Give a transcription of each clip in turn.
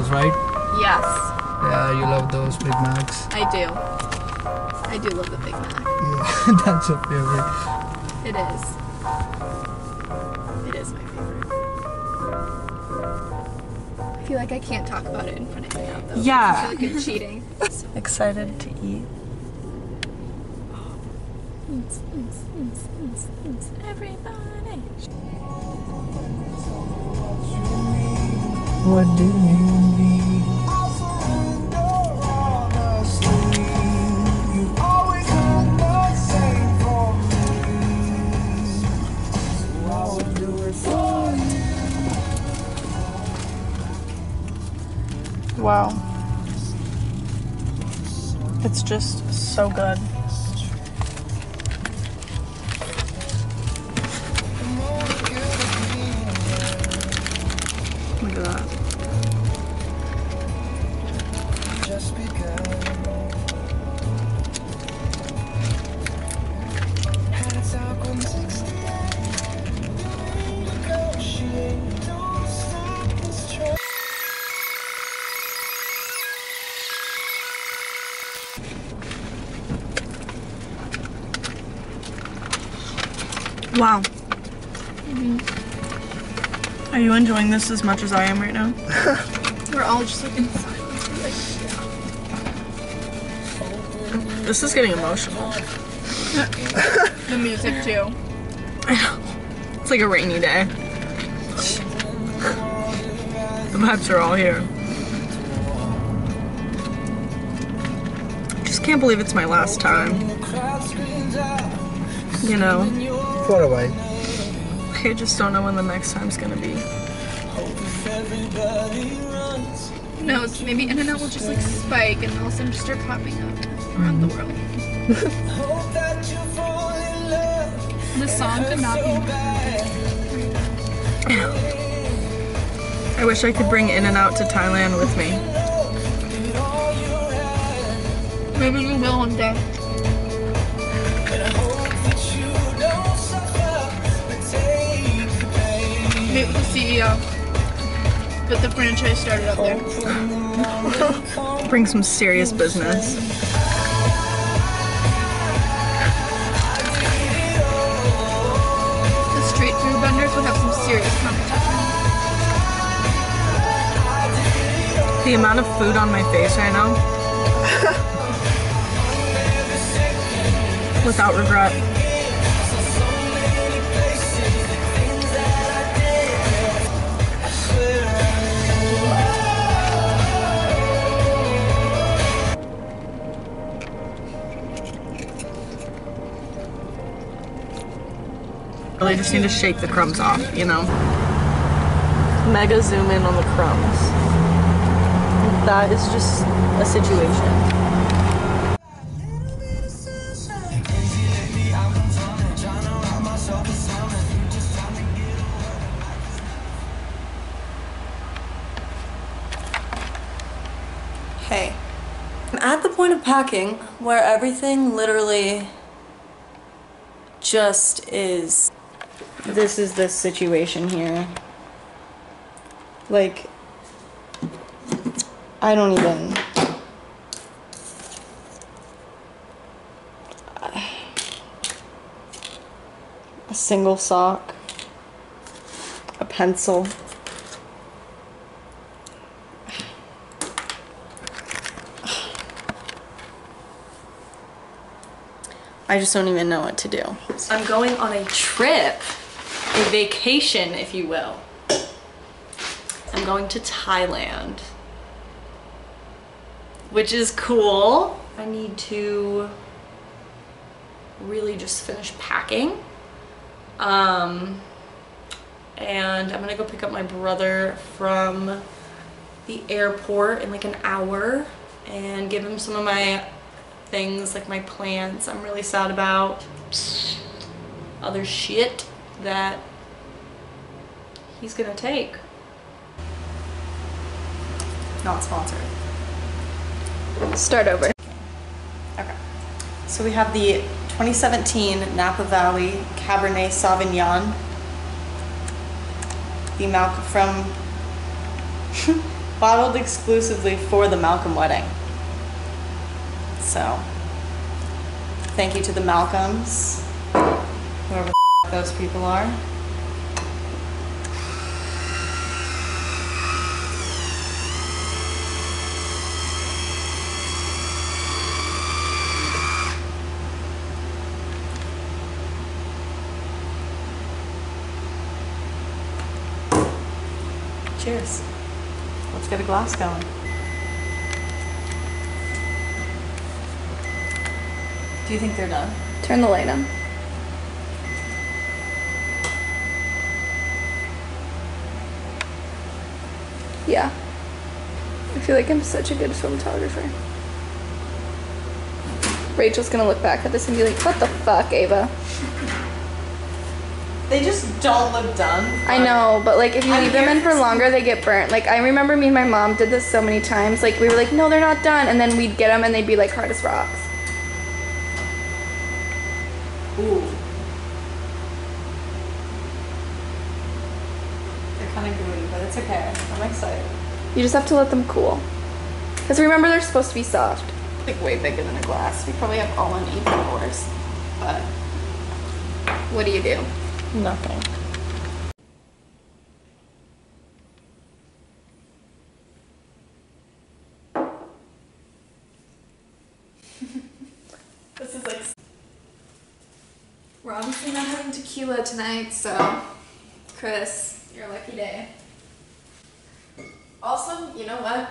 those, right? Yes. Yeah, you love those Big Macs. I do. I do love the Big Mac. Yeah, that's your favorite. It is. It is my favorite. I feel like I can't talk about it in front of you now, though. Yeah. I feel like I'm cheating. Excited to eat. Everybody. What do you need? Wow. It's just so good. Look at that. Wow. Are you enjoying this as much as I am right now? We're all just like in silence. We're like, This is getting emotional. the music too. I know. It's like a rainy day. The vibes are all here. I just can't believe it's my last time. You know? For a while. I just don't know when the next time's gonna be. Who knows? Maybe internet will just like spike and all of a sudden just start popping up around the world. The song could not be more. I wish I could bring In-N-Out to Thailand with me. Maybe we will one day. Meet with the CEO. Get the franchise started up there. Bring some serious business. The street food vendors would have some serious competition. The amount of food on my face right now. Without regret. Really just need to shake the crumbs off, you know? Mega zoom in on the crumbs. That is just a situation. Hey, I'm at the point of packing where everything literally just is. This is the situation here. Like, I don't even. A single sock, a pencil. I just don't even know what to do. I'm going on a trip, a vacation, if you will. I'm going to Thailand, which is cool. I need to really just finish packing. And I'm gonna go pick up my brother from the airport in like an hour and give him some of my things, like my plants I'm really sad about, other shit that he's gonna take. Not sponsored. Start over. Okay. So we have the 2017 Napa Valley Cabernet Sauvignon. The Malcolm from bottled exclusively for the Malcolm wedding. So, thank you to the Malcolms, whoever the those people are. Cheers. Let's get a glass going. Do you think they're done? Turn the light on. Yeah. I feel like I'm such a good cinematographer. Rachel's gonna look back at this and be like, what the fuck, Ava? They just don't look done. I know, but like if you leave them in for longer, they get burnt. Like I remember me and my mom did this so many times. Like we were like, no, they're not done. And then we'd get them and they'd be like hard as rocks. Ooh. They're kind of gooey, but it's okay. I'm excited. You just have to let them cool. Because remember, they're supposed to be soft. Like way bigger than a glass. We probably have all uneven pours. But what do you do? Nothing. This is like... We're obviously not having tequila tonight, so... Chris, your lucky day. Also, you know what?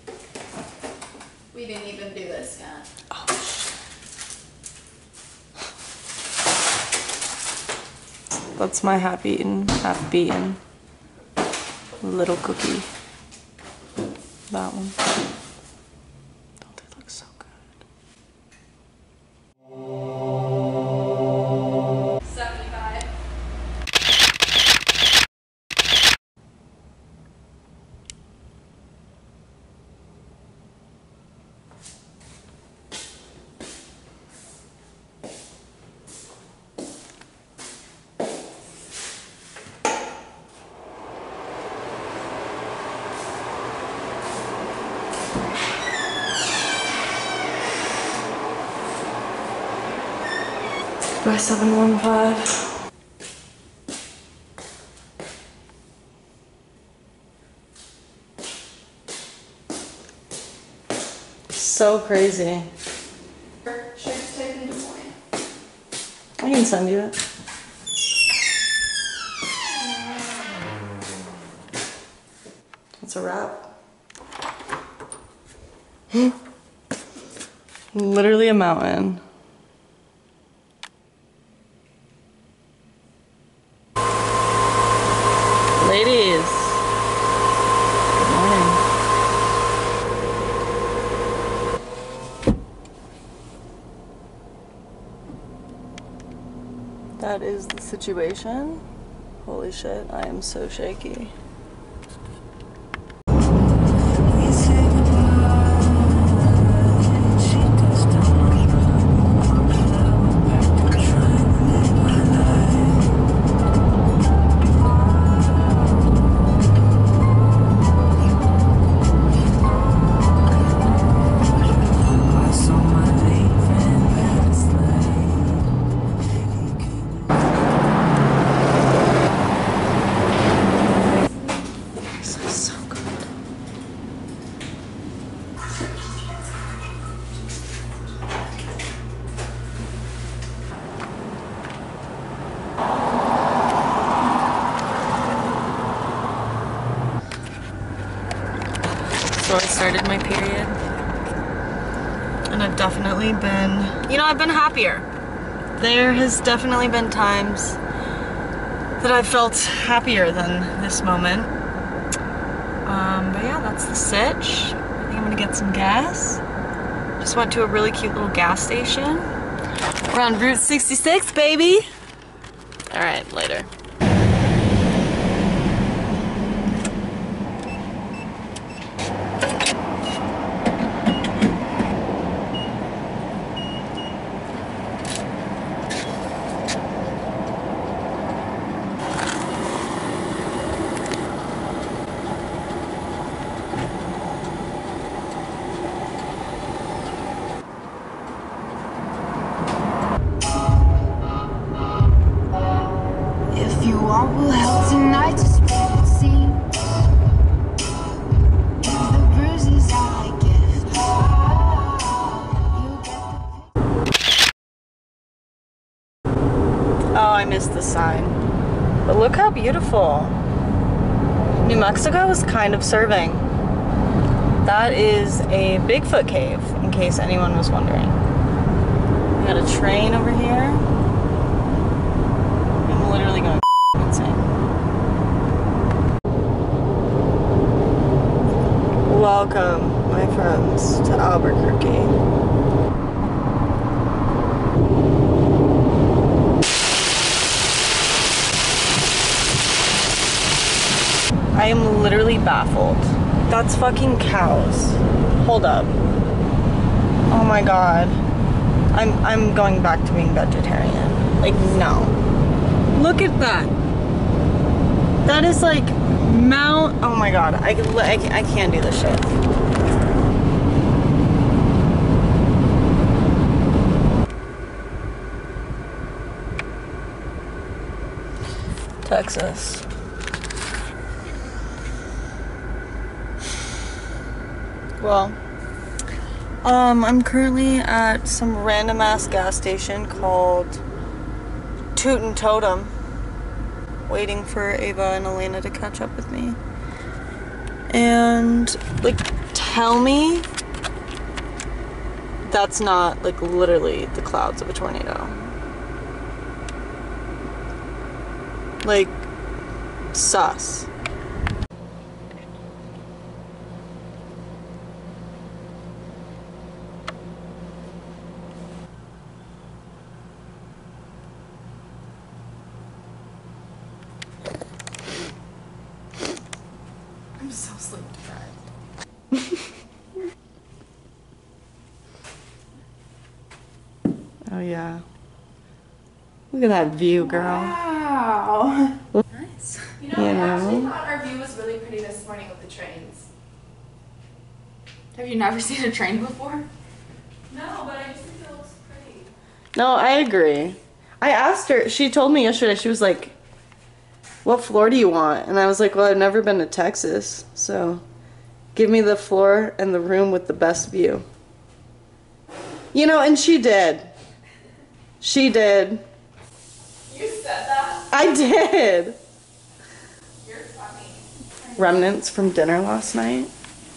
We didn't even do this yet. Oh, that's my half eaten, half beaten little cookie. That one. Don't they look so good? 75. By 715. So crazy. Shirt's taken to point. I can send you it. It's a wrap. Literally a mountain. Ladies, good morning. That is the situation. Holy shit, I am so shaky. So I started my period, and I've definitely been, I've been happier. There has definitely been times that I've felt happier than this moment. But yeah, that's the sitch. I think I'm gonna get some gas. Just went to a really cute little gas station. We're on Route 66, baby. All right, later. you want, we'll help tonight to spread it seam. Give the bruises I give. You get the Oh, I missed the sign. But look how beautiful. New Mexico is kind of serving. That is a Bigfoot cave, in case anyone was wondering. We got a train over here. I'm literally going insane. Welcome, my friends, to Albuquerque. I am literally baffled. That's fucking cows. Hold up. Oh my god. I'm going back to being vegetarian. Like, no. Look at that. That is like Mount. Oh my god. I can't do this shit. Texas. Well, I'm currently at some random ass gas station called Toot and Totem, waiting for Ava and Elena to catch up with me. And, like, tell me that's not, like, literally the clouds of a tornado. Like, sus. I'm so sleep deprived. Oh yeah. Look at that view, girl. Wow. Nice. You know, You I actually know? thought our view was really pretty this morning with the trains. Have you never seen a train before? No, but I just think it looks pretty. No, I agree. I asked her, she told me yesterday, she was like, what floor do you want? And I was like, well, I've never been to Texas, so give me the floor and the room with the best view. You know, and she did. She did. You said that? I did. You're funny. Remnants from dinner last night.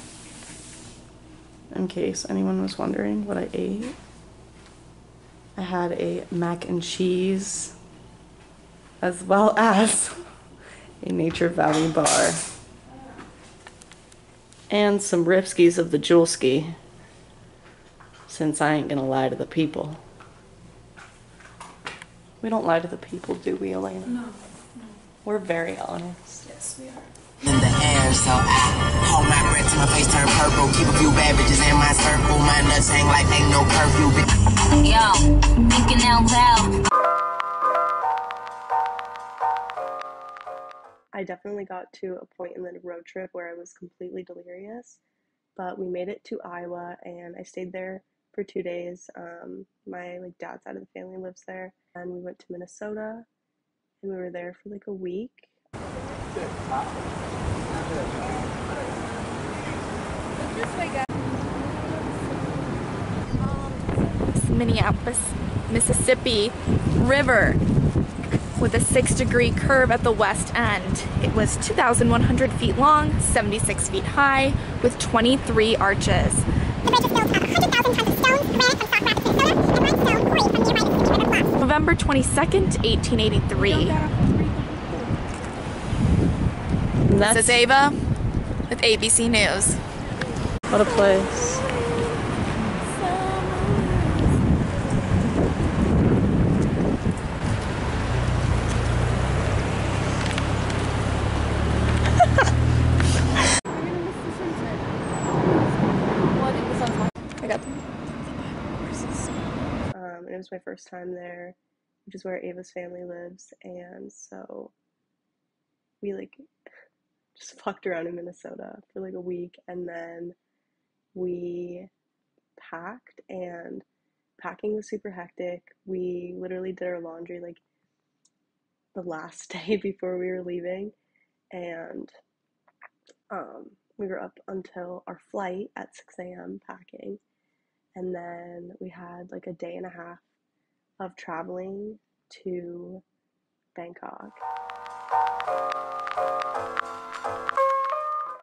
In case anyone was wondering what I ate. I had a mac and cheese, as well as a Nature Valley bar. And some ripskis of the Jewelski, since I ain't gonna lie to the people. We don't lie to the people, do we, Elena? No. We're very honest. Yes, we are. In the air, so I hold my breath till my face turn purple. Keep a few bad bitches in my circle. My nuts hang like ain't no curfew. Yo, thinking out loud. I definitely got to a point in the road trip where I was completely delirious, but we made it to Iowa and I stayed there for 2 days. My dad's side of the family lives there, and we went to Minnesota and we were there for like a week. Minneapolis, Mississippi River with a 6-degree curve at the west end. It was 2,100 feet long, 76 feet high, with 23 arches. The bridge is built of 100,000 tons of stones, granite from Sauk Rapids, Minnesota, and limestone quarried from nearby Mississippi River bluffs. November 22nd, 1883. This is Ava with ABC News. What a place. I got them. And it was my first time there, which is where Ava's family lives, and so we like just fucked around in Minnesota for like a week, and then we packed, and packing was super hectic. We literally did our laundry like the last day before we were leaving, and we were up until our flight at 6 a.m. packing, and then we had like a day and a half of traveling to Bangkok.